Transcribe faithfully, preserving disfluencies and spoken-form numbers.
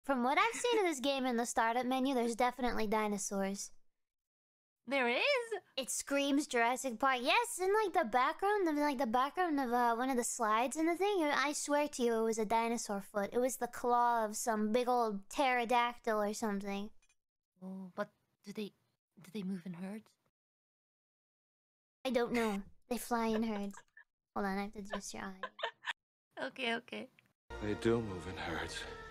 From what I've seen of this game in the startup menu, there's definitely dinosaurs. There is? It screams Jurassic Park. Yes, in like the background, of like the background of uh, one of the slides in the thing. I swear to you, it was a dinosaur foot. It was the claw of some big old pterodactyl or something. Oh, but do they do they move in herds? I don't know. They fly in herds. Hold on, I have to adjust your eye. Okay, okay. They do move in herds.